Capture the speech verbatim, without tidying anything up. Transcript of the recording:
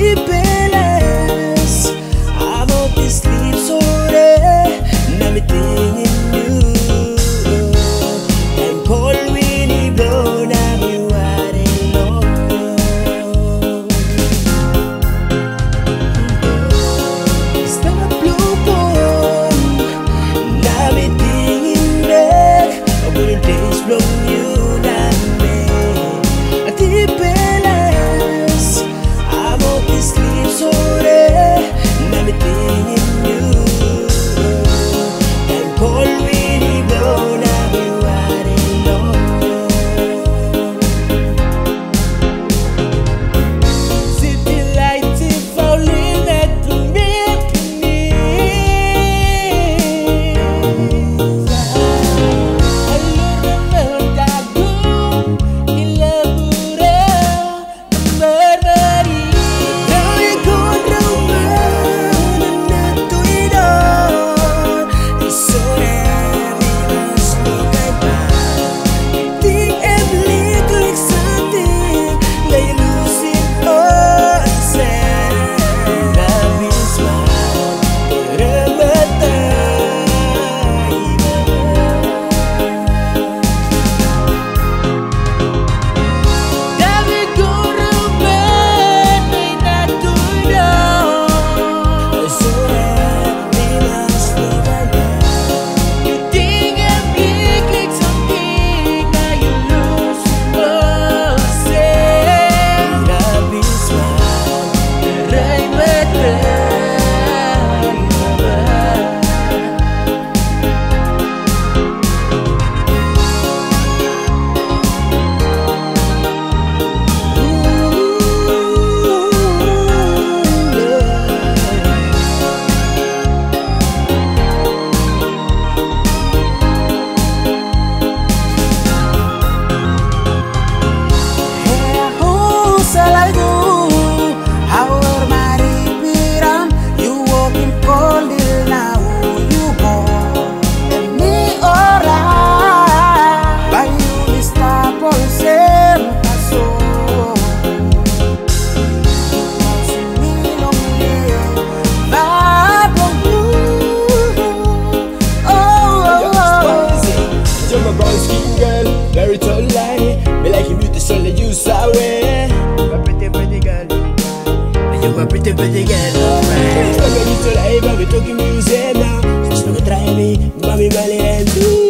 Tipeles, I want to sleep so there. Now me thinking you. And cold windy blow, now me riding low. Stop blue bone, now me thinking back. I wouldn't days blow you, not me. Tipeles, I want to sleep so there. Now me thinking you. And cold windy blow, now me riding low. City lights is falling at the midnight. Allora me dago ilabura barbari. Now you go round and not to it all. It's so heavy, must look at mine. You think I'm like something that you lose it all. Rabis man, rematay. Dami ko rumen, may natunaw. So heavy, must look at mine. You think I'm like something that you lose most. Rabis man, rematay. Very tall line, me like him beautiful, the juice away. My pretty, pretty girl, and you're my pretty, pretty girl, alright. It's not going to life, I'll be talking music now. Just don't try me, mommy, Mali, and do.